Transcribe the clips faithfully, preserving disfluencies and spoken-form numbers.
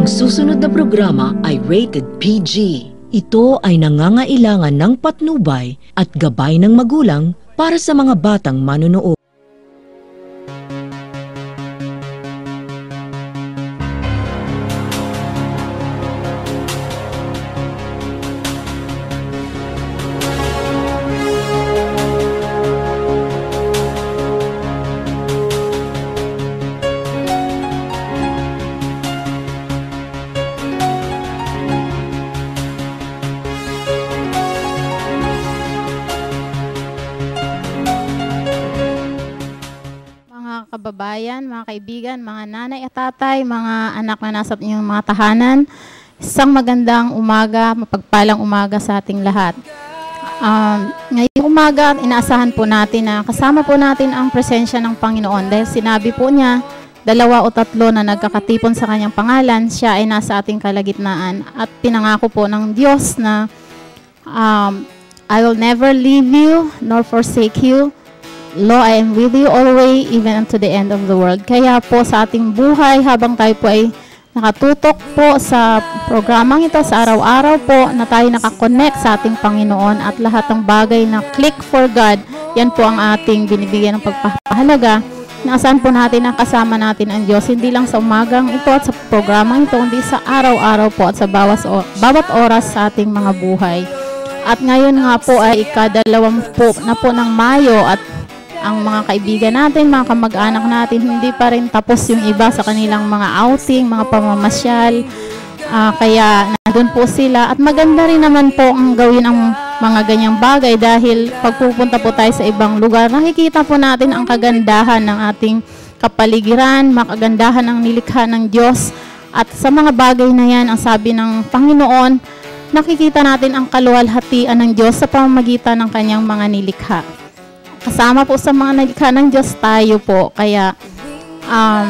Ang susunod na programa ay rated P G. Ito ay nangangailangan ng patnubay at gabay ng magulang para sa mga batang manunood. Kababayan, mga kaibigan, mga nanay at tatay, mga anak na nasa inyong mga tahanan, isang magandang umaga, mapagpalang umaga sa ating lahat. Um, ngayong umaga, inaasahan po natin na kasama po natin ang presensya ng Panginoon dahil sinabi po niya, dalawa o tatlo na nagkakatipon sa kanyang pangalan, siya ay nasa ating kalagitnaan at pinangako po ng Diyos na um, I will never leave you nor forsake you. Lo, I am with you always, even unto the end of the world. Kaya po sa ating buhay, habang tayo po ay nakatutok po sa programang ito, sa araw-araw po, na tayo nakakonect sa ating Panginoon at lahat ng bagay na click for God, yan po ang ating binibigyan ng pagpapahalaga. Naasahan po natin na kasama natin ang Diyos, hindi lang sa umagang ito at sa programang ito, hindi sa araw-araw po at sa bawas o, bawat oras sa ating mga buhay. At ngayon nga po ay ikadalawampu na po ng Mayo at ang mga kaibigan natin, mga kamag-anak natin, hindi pa rin tapos yung iba sa kanilang mga outing, mga pamamasyal. Uh, kaya nandun po sila. At maganda rin naman po ang gawin ang mga ganyang bagay dahil pagpupunta po tayo sa ibang lugar, nakikita po natin ang kagandahan ng ating kapaligiran, makagandahan ng nilikha ng Diyos. At sa mga bagay na yan, ang sabi ng Panginoon, nakikita natin ang kaluwalhatian ng Diyos sa pamamagitan ng kanyang mga nilikha. Kasama po sa mga nalikha ng Diyos tayo po. Kaya, um,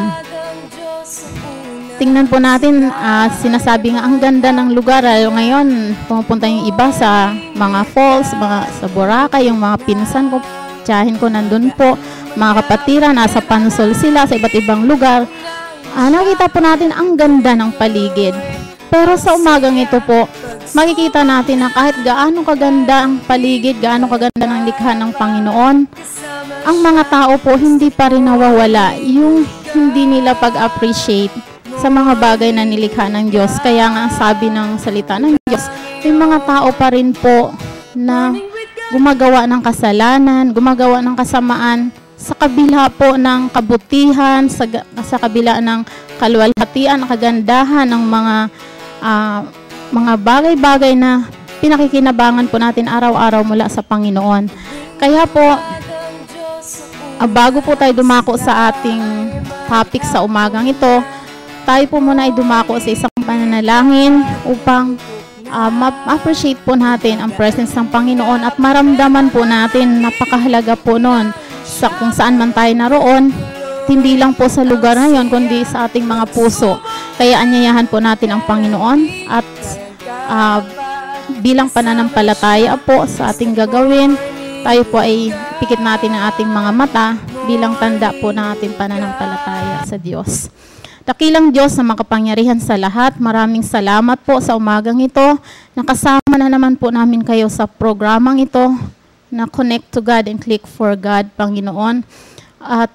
tingnan po natin, uh, sinasabi nga, ang ganda ng lugar. Lalo ngayon, pumupunta yung iba sa mga falls, mga, sa Boracay, yung mga pinsan ko, tiyahin ko nandun po. Mga kapatira, nasa Pansol sila, sa iba't ibang lugar. Uh, nakita po natin ang ganda ng paligid. Pero sa umagang ito po, makikita natin na kahit gaano kaganda ang paligid, gaano kaganda ng likha ng Panginoon, ang mga tao po hindi pa rin nawawala yung hindi nila pag-appreciate sa mga bagay na nilikha ng Diyos. Kaya nga sabi ng salita ng Diyos, may mga tao pa rin po na gumagawa ng kasalanan, gumagawa ng kasamaan sa kabila po ng kabutihan, sa, sa kabila ng kaluwalhatian, kagandahan ng mga uh, mga bagay-bagay na pinakikinabangan po natin araw-araw mula sa Panginoon. Kaya po, uh, bago po tayo dumako sa ating topic sa umagang ito, tayo po muna ay dumako sa isang pananalangin upang uh, ma-appreciate po natin ang presence ng Panginoon at maramdaman po natin napakahalaga po nun sa kung saan man tayo naroon, hindi lang po sa lugar na yon, kundi sa ating mga puso. Kaya anyayahan po natin ang Panginoon at uh, bilang pananampalataya po sa ating gagawin, tayo po ay pikit natin ang ating mga mata bilang tanda po ng ating pananampalataya sa Diyos. Dakilang Diyos na makapangyarihan sa lahat, maraming salamat po sa umagang ito. Nakasama na naman po namin kayo sa programang ito na Connect to God and Click for God, Panginoon. At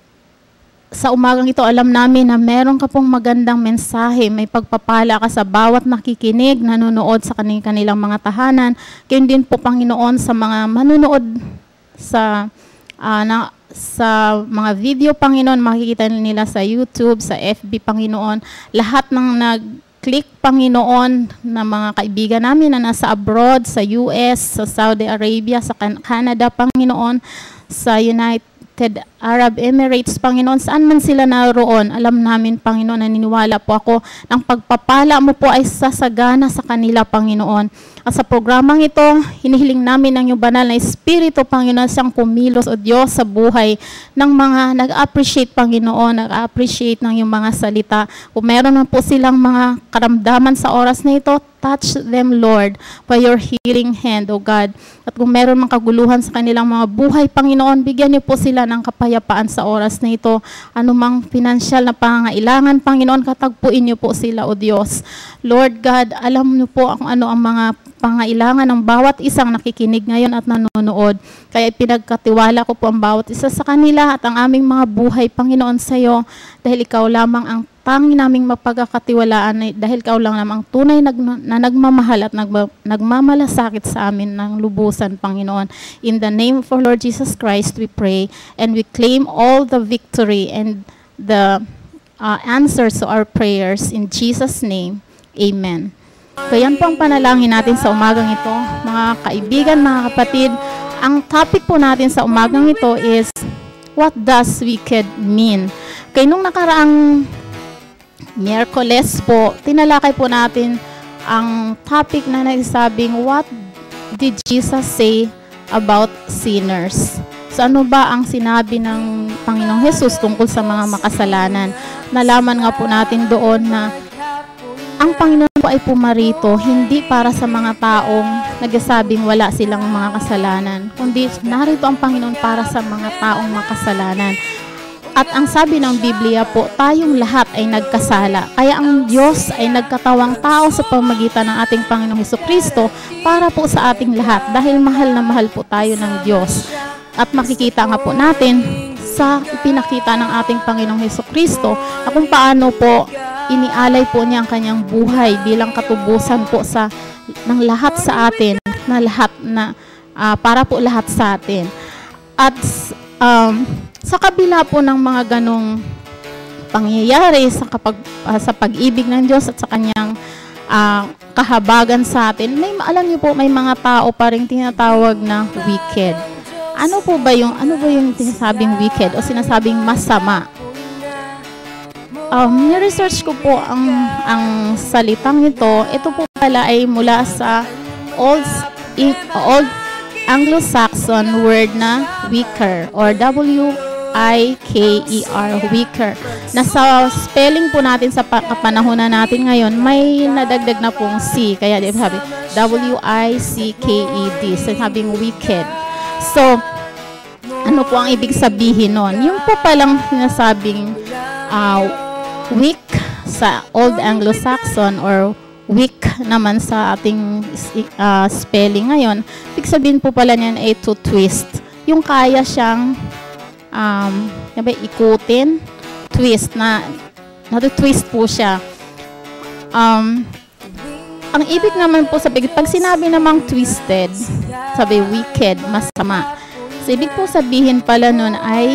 sa umagang ito, alam namin na meron ka pong magandang mensahe, may pagpapala ka sa bawat nakikinig, nanonood sa kanilang mga tahanan. Kaya din po, Panginoon, sa mga manonood sa, uh, na, sa mga video, Panginoon, makikita nila sa YouTube, sa F B, Panginoon. Lahat ng nag-click, Panginoon, na mga kaibigan namin na nasa abroad, sa U S, sa Saudi Arabia, sa Canada, Panginoon, sa United Arab Emirates, Panginoon, saan man sila naroon, alam namin, Panginoon, naniniwala po ako, ng pagpapala mo po ay sasagana sa kanila, Panginoon. At sa programang ito, hinihiling namin ang iyong banal na Espiritu, Panginoon, siyang kumilos, O Diyos, sa buhay ng mga nag-appreciate, Panginoon, nag-appreciate ng iyong mga salita. Kung meron man po silang mga karamdaman sa oras na ito, touch them, Lord, by your healing hand, O God. At kung meron mang kaguluhan sa kanilang mga buhay, Panginoon, bigyan niyo po sila ng kapayapaan kapayapaan sa oras na ito. Anumang financial na pangangailangan, Panginoon, katagpuin niyo po sila, O Diyos. Lord God, alam niyo po kung ano ang mga pangailangan ng bawat isang nakikinig ngayon at nanonood. Kaya pinagkatiwala ko po ang bawat isa sa kanila at ang aming mga buhay, Panginoon, sa iyo, dahil ikaw lamang ang tanging naming mapagkakatiwalaan, dahil ikaw lang namang tunay nag, na nagmamahal at nagma, nagmamalasakit sa amin ng lubusan, Panginoon. In the name of our Lord Jesus Christ, we pray and we claim all the victory and the uh, answers to our prayers. In Jesus' name, Amen. So yan po ang panalangin natin sa umagang ito. Mga kaibigan, mga kapatid, ang topic po natin sa umagang ito is, what does wicked mean? Kaya nung nakaraang Miyerkules po, tinalakay po natin ang topic na nagsabing, what did Jesus say about sinners? So ano ba ang sinabi ng Panginoong Hesus tungkol sa mga makasalanan? Nalaman nga po natin doon na ang Panginoon po ay pumarito hindi para sa mga taong nagsasabing wala silang mga kasalanan, kundi narito ang Panginoon para sa mga taong makasalanan. At ang sabi ng Biblia po, tayong lahat ay nagkasala. Kaya ang Diyos ay nagkatawang tao sa pamamagitan ng ating Panginoong Hesukristo para po sa ating lahat, dahil mahal na mahal po tayo ng Diyos. At makikita nga po natin sa ipinakita ng ating Panginoong Hesukristo na kung paano po inialay po niya ang kanyang buhay bilang katubusan po sa ng lahat sa atin, na lahat na uh, para po lahat sa atin. At um, sa kabila po ng mga ganong pangyayari sa, kapag, uh, sa pag-ibig ng Diyos at sa kanyang uh, kahabagan sa atin, may, alam niyo po, may mga tao pa rin tinatawag na wicked. Ano po ba yung, ano ba yung sinasabing wicked o sinasabing masama? Um, ni-research ko po ang, ang salitang ito. Ito po pala ay mula sa Old, Old Anglo-Saxon word na weaker or W I K E R, weaker. Nasa spelling po natin sa kapanahonan natin ngayon, may nadagdag na pong C. Kaya di ba sabi, W I C K E D. So, sabing wicked. So, ano po ang ibig sabihin nun? Yung po palang sinasabing uh, weak sa Old Anglo-Saxon or weak naman sa ating uh, spelling ngayon, ibig sabihin po pala niyan ay to twist. Yung kaya siyang um, sabi, ikutin, twist, na natu-twist po siya. Um, ang ibig naman po sabi, pag sinabi namang twisted, sabi wicked, masama. So, ibig po sabihin pala nun ay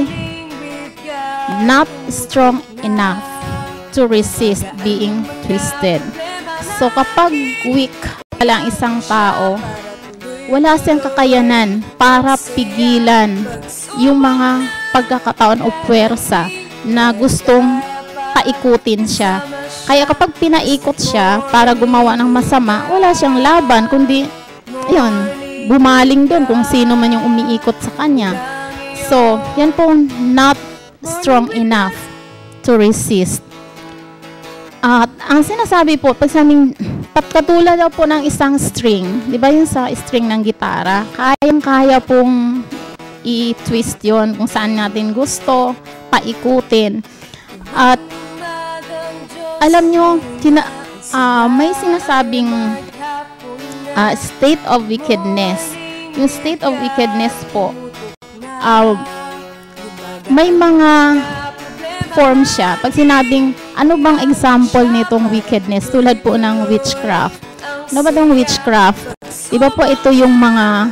not strong enough to resist being twisted. So, kapag weak pala ang isang tao, wala siyang kakayanan para pigilan yung mga pagkakataon o puwersa na gustong paikutin siya. Kaya kapag pinaikot siya para gumawa ng masama, wala siyang laban, kundi, ayun, bumaling doon kung sino man yung umiikot sa kanya. So, yan po, not strong enough to resist. At ang sinasabi po, pag sabing, katulad daw po ng isang string, di ba yung sa string ng gitara, kayang-kaya pong i-twist yon kung saan natin gusto, paikutin. At alam nyo, tina, uh, may sinasabing uh, state of wickedness. Yung state of wickedness po, uh, may mga form siya. Pag sinabing, ano bang example nitong wickedness? Tulad po ng witchcraft. Ano ba itong witchcraft? Iba po ito yung mga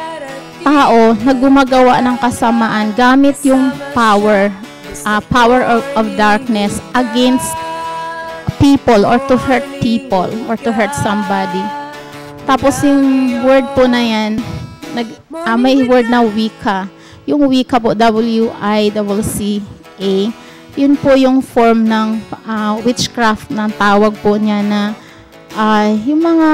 tao na gumagawa ng kasamaan gamit yung power, uh, power of, of darkness against people or to hurt people or to hurt somebody. Tapos yung word po na yan, nag, uh, may word na Wicca. Yung Wicca po, W I C C A. Yun po yung form ng uh, witchcraft ng tawag po niya na uh, yung mga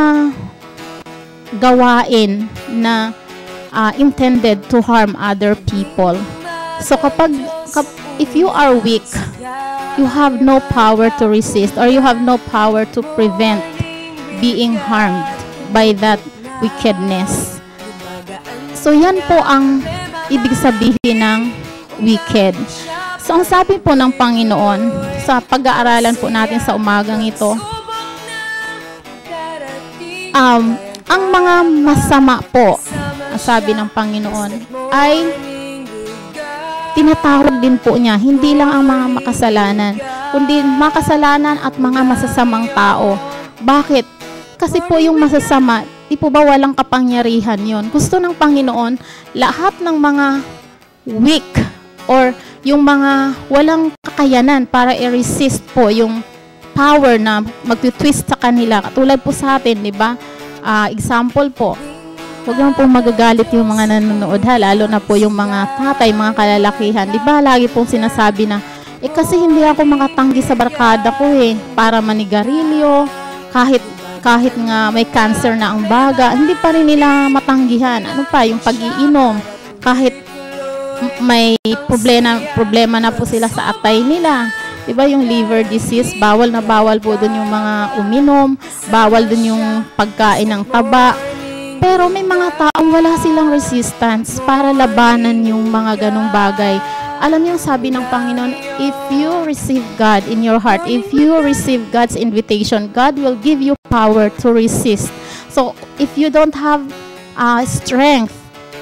gawain na uh, intended to harm other people. So kapag, kap, if you are weak, you have no power to resist or you have no power to prevent being harmed by that wickedness. So yan po ang ibig sabihin ng wicked. So, ang sabi po ng Panginoon sa pag-aaralan po natin sa umagang ito, um, ang mga masama po, sabi ng Panginoon, ay tinatawag din po niya, hindi lang ang mga makasalanan, kundi makasalanan at mga masasamang tao. Bakit? Kasi po yung masasama, di po ba walang kapangyarihan yon? Gusto ng Panginoon, lahat ng mga weak or yung mga walang kakayanan para i-resist po yung power na mag-twist sa kanila. Katulad po sa atin, di ba? Uh, example po, huwag lang po magagalit yung mga nanonood ha, lalo na po yung mga tatay, mga kalalakihan. Di ba lagi pong sinasabi na, eh kasi hindi ako makatanggi sa barkada ko eh, para manigarilyo, kahit kahit nga may cancer na ang baga, hindi pa rin nila matanggihan. Ano pa, yung pag-iinom, kahit may problema, problema na po sila sa atay nila. Diba yung liver disease, bawal na bawal po dun yung mga uminom, bawal dun yung pagkain ng taba. Pero may mga taong wala silang resistance para labanan yung mga ganong bagay. Alam niyo, sabi ng Panginoon, if you receive God in your heart, if you receive God's invitation, God will give you power to resist. So, if you don't have uh, strength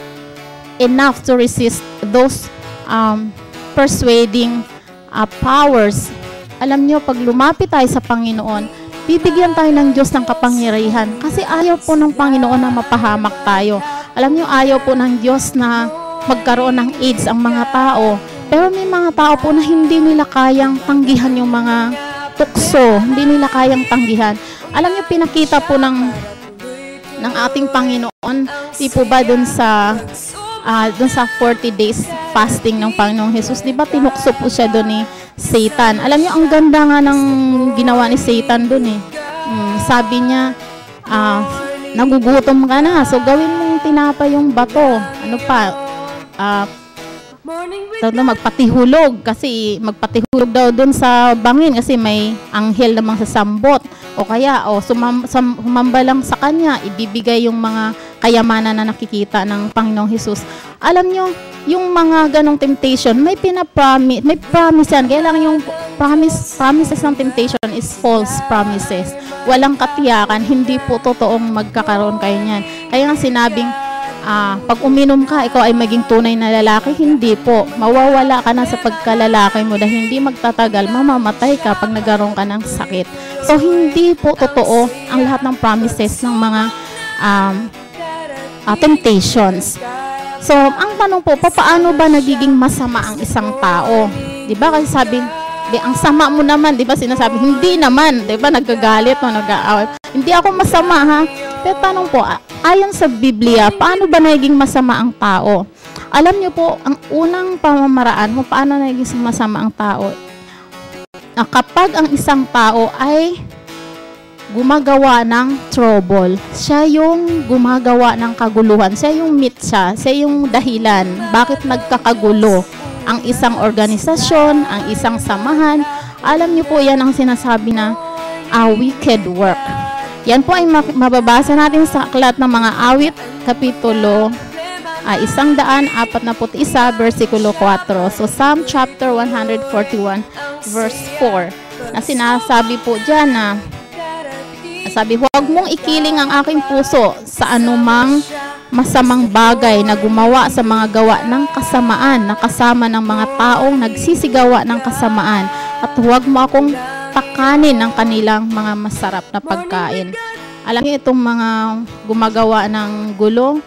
enough to resist those um, persuading uh, powers, alam niyo, pag lumapit tayo sa Panginoon, bibigyan tayo ng Diyos ng kapangyarihan. Kasi ayaw po ng Panginoon na mapahamak tayo. Alam niyo, ayaw po ng Diyos na magkaroon ng AIDS ang mga tao. Pero may mga tao po na hindi nila kayang tanggihan yung mga tukso. Hindi nila kayang tanggihan. Alam niyo, pinakita po ng, ng ating Panginoon, di po ba dun sa Uh, dun sa forty days fasting ng Panginoong Jesus, di ba tinukso po siya dun ni Satan? Alam niyo, ang ganda nga ng ginawa ni Satan dun eh. Um, sabi niya, uh, nagugutom ka na, so gawin mo yung tinapay yung bato. Ano pa? Uh, magpatihulog, kasi magpatihulog daw dun sa bangin kasi may anghel namang sasambot. O kaya, o sumam, sum, humamba lang sa kanya, ibibigay yung mga kayamanan na nakikita ng Panginoong Jesus. Alam nyo, yung mga ganong temptation, may pinapromise, may promise yan. Kaya lang yung promise, promises ng temptation is false promises. Walang katiyakan, hindi po totoong magkakaroon kayo niyan. Kaya nga sinabing, ah, pag uminom ka, ikaw ay maging tunay na lalaki, hindi po. Mawawala ka na sa pagkalalaki mo dahil hindi magtatagal, mamamatay ka pag nagkaroon ka ng sakit. So, hindi po totoo ang lahat ng promises ng mga um, Uh, temptations. So, ang tanong po, paano ba nagiging masama ang isang tao? Diba? Kasi sabi, di, ang sama mo naman, diba? Sinasabi, hindi naman, diba? Nagagalit mo, nag-aaway. Hindi ako masama, ha? Pero tanong po, ayon sa Biblia, paano ba nagiging masama ang tao? Alam niyo po, ang unang pamamaraan kung paano nagiging masama ang tao, na kapag ang isang tao ay gumagawa ng trouble. Siya yung gumagawa ng kaguluhan. Siya yung mitsa. Siya yung dahilan. Bakit nagkakagulo ang isang organisasyon, ang isang samahan? Alam niyo po, yan ang sinasabi na uh, wicked work. Yan po ay mababasa natin sa aklat ng mga awit, kapitulo uh, isang daan, apat na put isa, versikulo four. So, Psalm chapter one forty-one, verse four. Na sinasabi po dyan na sabi, huwag mong ikiling ang aking puso sa anumang masamang bagay na gumawa sa mga gawa ng kasamaan na kasama ng mga taong nagsisigawa ng kasamaan, at huwag mo akong pakanin ng kanilang mga masarap na pagkain. Alam niyo, itong mga gumagawa ng gulo,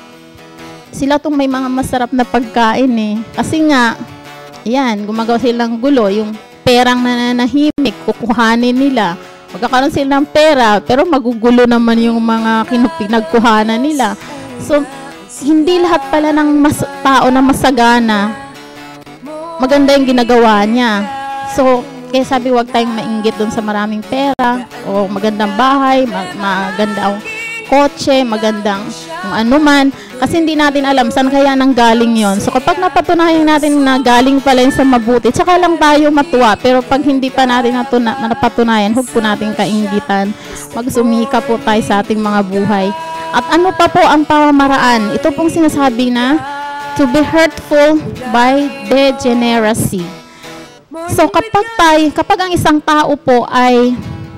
sila itong may mga masarap na pagkain eh. Kasi nga, yan, gumagawa silang gulo, yung perang nananahimik, kukuhanin nila. Magkakaroon sila ng pera, pero magugulo naman yung mga pinagkuhanan nila. So, hindi lahat pala ng mas, tao na masagana, maganda yung ginagawa niya. So, kaya sabi, huwag tayong mainggit dun sa maraming pera, o magandang bahay, mag magandang kotse, magandang kung ano man. Kasi hindi natin alam saan kaya nang galing yon. So kapag napatunayan natin na galing pala yun sa mabuti, tsaka lang tayo matuwa. Pero pag hindi pa natin natuna, napatunayan, huwag po natin kainggitan. Magsumika po tayo sa ating mga buhay. At ano pa po ang pamamaraan? Ito pong sinasabi na to be hurtful by degeneracy. So kapag tayo, kapag ang isang tao po ay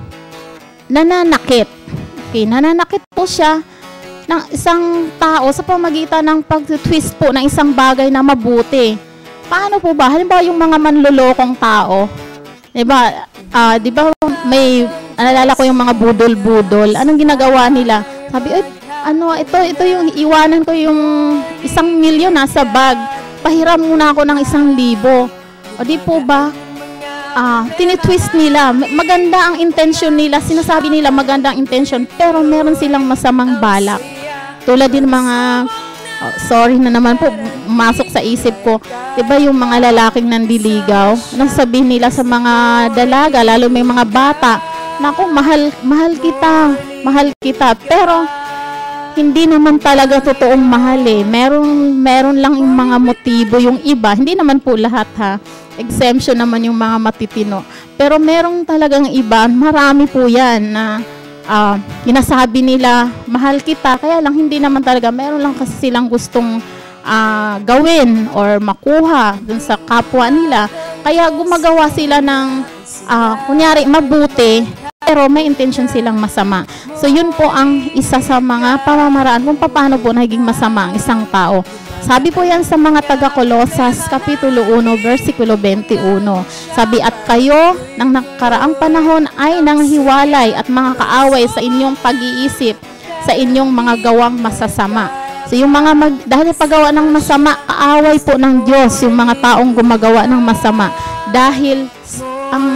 nananakit, okay, nananakit po siya ng isang tao sa pamagitan ng pag-twist po ng isang bagay na mabuti. Paano po ba? Halimbawa yung mga manlolokong tao, diba, uh, diba may, naalala ko yung mga budol-budol, anong ginagawa nila? Sabi, eh, ano, ito, ito yung iwanan ko yung isang milyon nasa bag, pahiram muna ako ng isang libo. O di po ba, ah, tinitwist nila, maganda ang intention nila, sinasabi nila maganda ang intention, pero meron silang masamang balak. Tulad din mga, oh, sorry na naman po, masok sa isip ko, diba yung mga lalaking nandiligaw, anong sabihin nila sa mga dalaga, lalo may mga bata, naku, mahal, mahal kita, mahal kita, pero hindi naman talaga totoong mahal eh. Meron, meron lang yung mga motibo, yung iba. Hindi naman po lahat ha. Exemption naman yung mga matitino. Pero merong talagang iba, marami po yan na uh, ginasabi nila, mahal kita. Kaya lang hindi naman talaga, meron lang kasi silang gustong uh, gawin or makuha dun sa kapwa nila. Kaya gumagawa sila ng, uh, kunyari, mabuti, pero may intention silang masama. So, yun po ang isa sa mga pamamaraan kung paano po naging masama ang isang tao. Sabi po yan sa mga taga-Kolosas, Kapitulo one, versikulo twenty-one. Sabi, at kayo, ng nakaraang panahon ay nanghiwalay at mga kaaway sa inyong pag-iisip, sa inyong mga gawang masasama. So, yung mga, mag, dahil paggawa ng masama, kaaway po ng Diyos, yung mga taong gumagawa ng masama. Dahil ang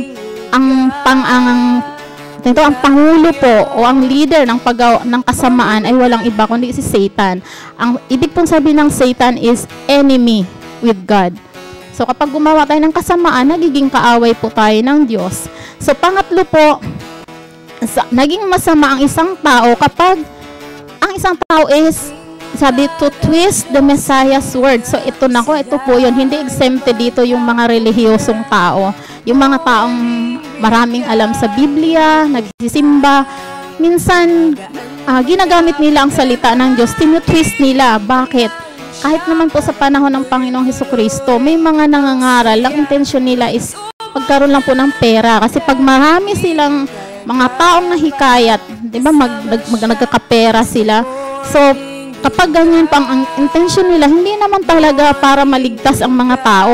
ang pang ang ito ang pangulo po o ang leader ng paggawa ng kasamaan ay walang iba kundi si Satan. Ang ibig pong sabihin ng Satan is enemy with God. So kapag gumawa tayo ng kasamaan, nagiging kaaway po tayo ng Diyos. So pangatlo po, sa, naging masama ang isang tao kapag ang isang tao is sabi to twist the Messiah's word. So ito na ko, ito po yun. Hindi exempted dito yung mga relihiyosong tao. Yung mga taong maraming alam sa Biblia, nagsisimba. Minsan, uh, ginagamit nila ang salita ng Diyos. Tinutwist nila. Bakit? Kahit naman po sa panahon ng Panginoong Hesukristo, may mga nangangaral. Ang intention nila is pagkaroon lang po ng pera. Kasi pag marami silang mga taong nahikayat, di ba, mag, mag, mag, nagkakapera sila. So, kapag ganyan pang ang intention nila, hindi naman talaga para maligtas ang mga tao.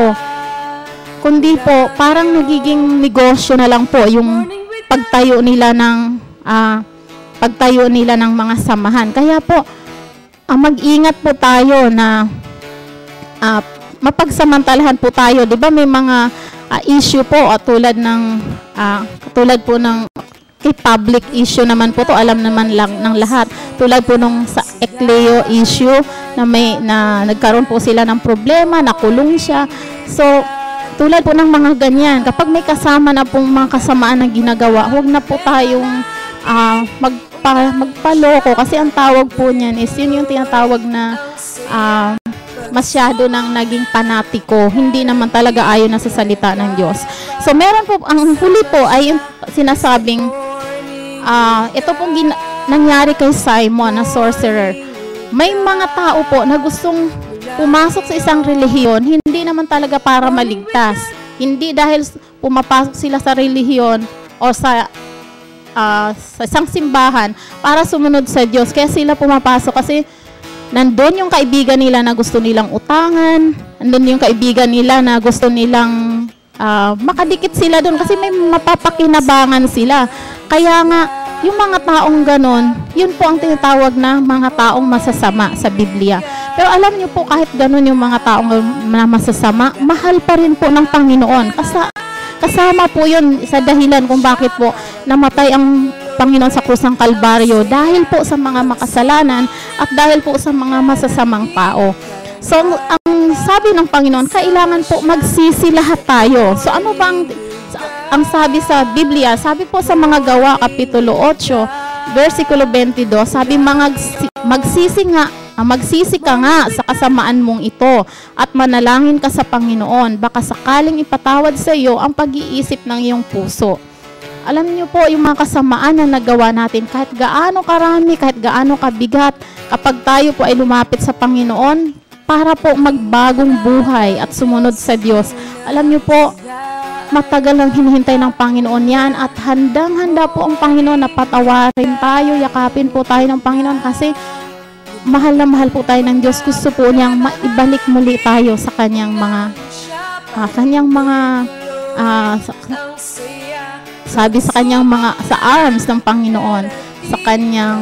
Kundi po, parang nagiging negosyo na lang po yung pagtayo nila ng uh, pagtayo nila ng mga samahan. Kaya po, uh, mag-ingat po tayo na uh, mapagsamantalahan po tayo. 'Di ba may mga uh, issue po at tulad ng uh, tulad po ng kay public issue naman po to, alam naman lang ng lahat. Tulad po nung sa Ecleo issue na may na nagkaroon po sila ng problema, nakulong siya. So tulad po ng mga ganyan, kapag may kasama na pong mga kasamaan na ginagawa, huwag na po tayong uh, magpa, magpaloko kasi ang tawag po niyan is yun yung tinatawag na uh, masyado nang naging panatiko, hindi naman talaga ayon na sa salita ng Diyos. So meron po, ang huli po ay yung sinasabing, uh, ito pong gina- nangyari kay Simon na sorcerer. May mga tao po na gustong pumasok sa isang relihiyon, hindi naman talaga para maligtas. Hindi dahil pumapasok sila sa relihiyon o sa, uh, sa isang simbahan para sumunod sa Diyos. Kaya sila pumapasok kasi nandun yung kaibigan nila na gusto nilang utangan, nandun yung kaibigan nila na gusto nilang uh, makadikit sila doon kasi may mapapakinabangan sila. Kaya nga, yung mga taong ganon, yun po ang tinatawag na mga taong masasama sa Biblia. Pero alam niyo po, kahit ganon yung mga taong na masasama, mahal pa rin po ng Panginoon. Kasa, kasama po yun sa dahilan kung bakit po namatay ang Panginoon sa krus ng Kalbaryo dahil po sa mga makasalanan at dahil po sa mga masasamang tao. So, ang sabi ng Panginoon, kailangan po magsisi lahat tayo. So, ano bang ang sabi sa Biblia? Sabi po sa mga Gawa, Kapitulo eight, versikulo twenty-two, sabi, magsisi nga, magsisi ka nga sa kasamaan mong ito at manalangin ka sa Panginoon. Baka sakaling ipatawad sa iyo ang pag-iisip ng iyong puso. Alam niyo po, yung mga kasamaan na nagawa natin, kahit gaano karami, kahit gaano kabigat, kapag tayo po ay lumapit sa Panginoon, para po magbagong buhay at sumunod sa Diyos. Alam niyo po, matagal lang hinihintay ng Panginoon yan at handang-handa po ang Panginoon na patawarin tayo, yakapin po tayo ng Panginoon kasi mahal na mahal po tayo ng Diyos. Gusto po niyang maibalik muli tayo sa kanyang mga uh, kanyang mga uh, sa, sabi sa kanyang mga sa arms ng Panginoon, sa kanyang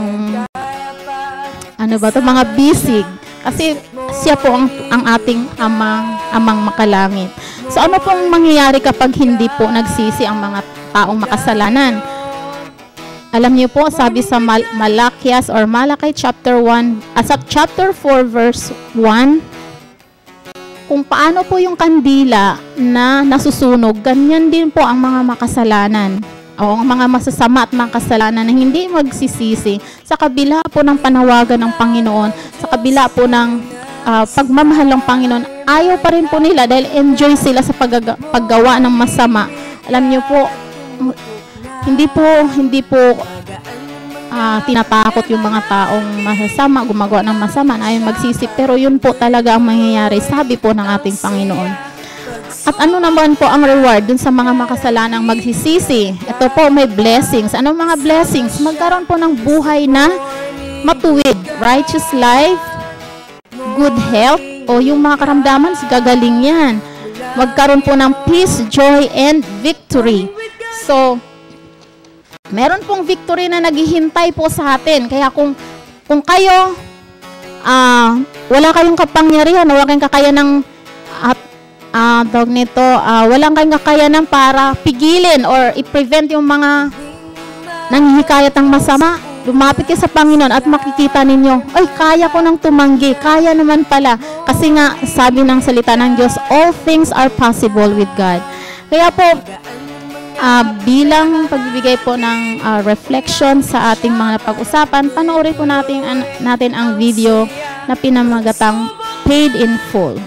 ano ba to, mga bisig. Kasi siya po ang, ang ating amang, amang makalangit. So ano pong mangyayari kapag hindi po nagsisi ang mga taong makasalanan? Alam niyo po, sabi sa Mal Malakias or Malakay chapter one, as uh, chapter four verse one, kung paano po yung kandila na nasusunog, ganyan din po ang mga makasalanan. O ang mga masasama at mga kasalanan na hindi magsisisi sa kabila po ng panawagan ng Panginoon, sa kabila po ng uh, pagmamahal ng Panginoon, ayaw pa rin po nila dahil enjoy sila sa paggaga, paggawa ng masama. Alam niyo po, hindi po hindi po uh, tinatakot yung mga taong masasama, gumagawa ng masama na ayaw magsisi, pero yun po talaga ang mangyayari, sabi po ng ating Panginoon. At ano naman po ang reward dun sa mga makasalanang magsisisi? Ito po, may blessings. Ano mga blessings? Magkaroon po ng buhay na matuwid, righteous life, good health, o yung mga karamdaman, gagaling yan. Magkaroon po ng peace, joy, and victory. So, meron pong victory na naghihintay po sa atin. Kaya kung, kung kayo, uh, wala kayong kapangyarihan, wala kayong kakayanang at Uh, dog nito, uh, walang kayong kakayanan para pigilin or i-prevent yung mga nanghihikayat ng masama. Lumapit kayo sa Panginoon at makikita ninyo, ay, kaya ko nang tumanggi, kaya naman pala. Kasi nga, sabi ng salita ng Diyos, all things are possible with God. Kaya po, uh, bilang pagbibigay po ng uh, reflection sa ating mga napag-usapan, panoorin po natin, an natin ang video na pinamagatang Paid in Full.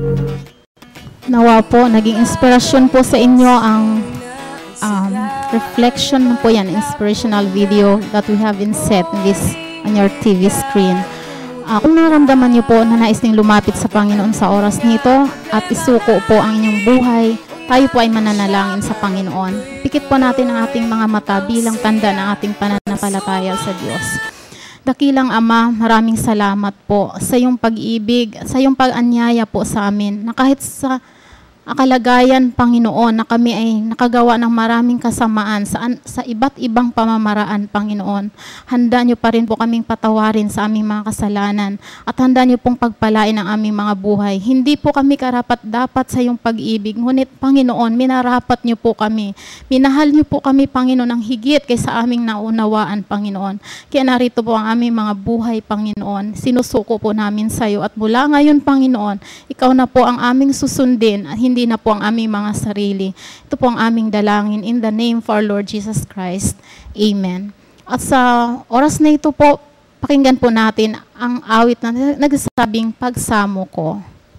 Nawa po, naging inspirasyon po sa inyo ang um, reflection po yan, inspirational video that we have been set in this on your T V screen. Uh, kung naramdaman niyo po na nais niyong lumapit sa Panginoon sa oras nito at isuko po ang inyong buhay, tayo po ay mananalangin sa Panginoon. Pikit po natin ang ating mga mata bilang tanda ng ating pananampalataya sa Diyos. Dakilang Ama, maraming salamat po sa iyong pag-ibig, sa iyong pag-anyaya po sa amin, na kahit sa kalagayan, Panginoon, na kami ay nakagawa ng maraming kasamaan sa, sa iba't ibang pamamaraan, Panginoon. Handa niyo pa rin po kaming patawarin sa aming mga kasalanan at handa niyo pong pagpalain ang aming mga buhay. Hindi po kami karapat-dapat sa iyong pag-ibig, ngunit, Panginoon, minarapat niyo po kami. Minahal niyo po kami, Panginoon, ang higit kaysa aming naunawaan, Panginoon. Kaya narito po ang aming mga buhay, Panginoon. Sinusuko po namin sa iyo at mula ngayon, Panginoon, ikaw na po ang aming susundin at hindi na po ang aming mga sarili. Ito po ang aming dalangin in the name of our Lord Jesus Christ. Amen. At sa oras na ito po, pakinggan po natin ang awit na nagsasabing pagsamo ko.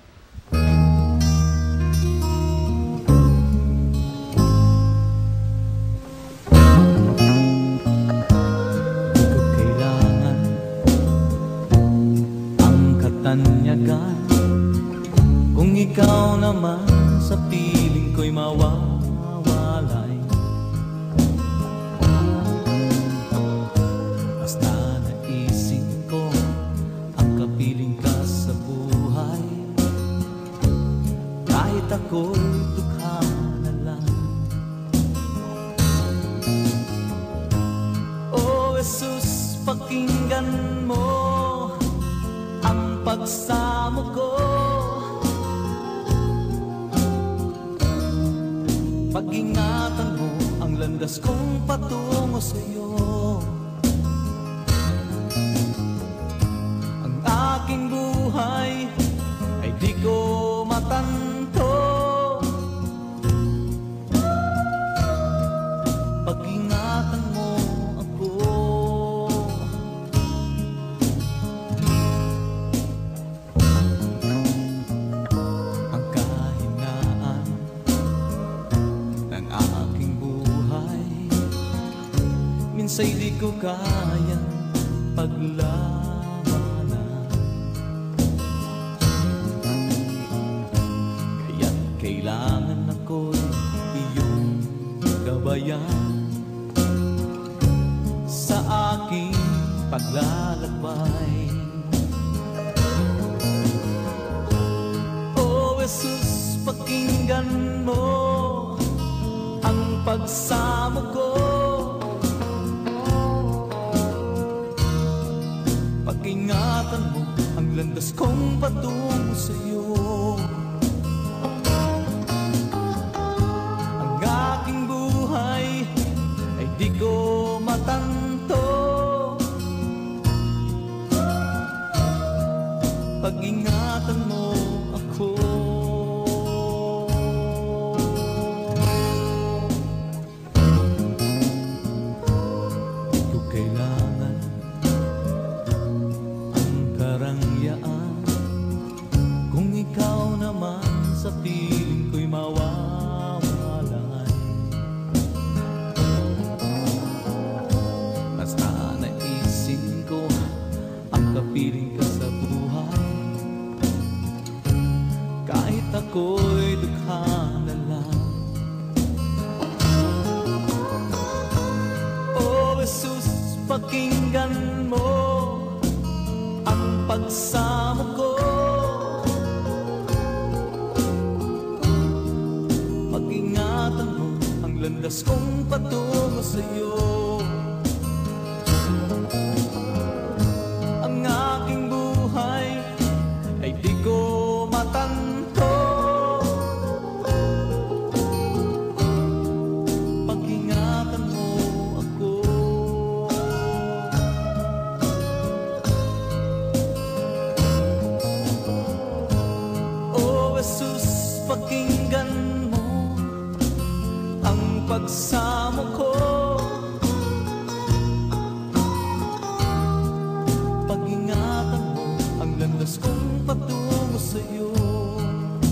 Di ko kailangan ang katanyagan kung ikaw naman sa piling ko'y mawawalay. Basta naisip ko ang kapiling ka sa buhay, kahit ako'y dukha na lang. O Jesus, pakinggan mo ang pagsamo ko. Pag-ingatan mo ang landas kong patungo sa iyo. Ang aking buhay ay di ko matanto. Pag-ingatan mo ako. Ang kahinaan ng aking buhay, minsa'y di ko kayang paglabanan. Kaya't kailangan ako'y iyong gabayan sa aking paglalakbay. O Jesus, pakinggan mo ang pagsamo ko. Pag-ingatan mo ang landas kong patungo sa iyo. Ang aking buhay ay di ko matanto. Pag-ingatan mo ako. Sa piling ko'y mawawalay. Basta naisip ko ang kapiling ka sa buhay, kahit ako'y dukha na lang. O Jesus, pakinggan mo ang pagsamo ko. Pag-ingatan mo ang landas kong patungo sa iyo. Ang aking buhay ay di ko matanto. Pag-ingatan mo ako. O Jesus, pakinggan mo ang pagsamo ko. Pag-ingatan mo ang landas kong patungo sa iyo.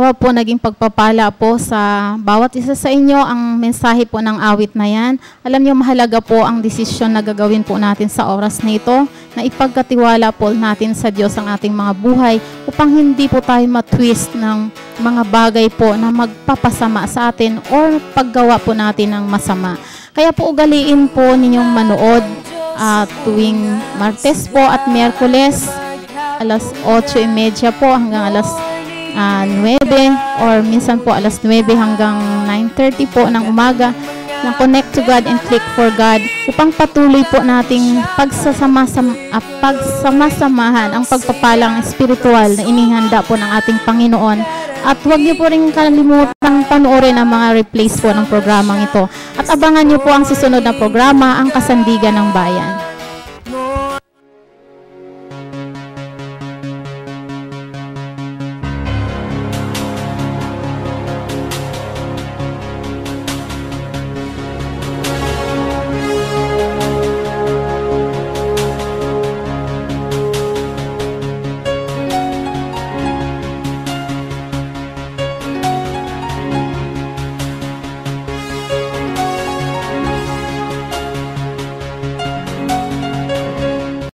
Nawa po naging pagpapala po sa bawat isa sa inyo ang mensahe po ng awit na yan. Alam niyo mahalaga po ang desisyon na gagawin po natin sa oras na ito, na ipagkatiwala po natin sa Diyos ang ating mga buhay upang hindi po tayo matwist ng mga bagay po na magpapasama sa atin or paggawa po natin ng masama. Kaya po ugaliin po ninyong manood uh, tuwing Martes po at Miyerkules, alas otso trenta po hanggang alas Uh, nuwebe or minsan po alas nuwebe hanggang nine thirty po ng umaga ng Connect to God and Click for God upang patuloy po nating pagsasama-sam uh, pagsamasamahan ang pagpapalang espiritual na inihanda po ng ating Panginoon. At huwag niyo po rin kalimutang panoorin ang mga replays po ng programang ito. At abangan niyo po ang susunod na programa, ang Kasandigan ng Bayan.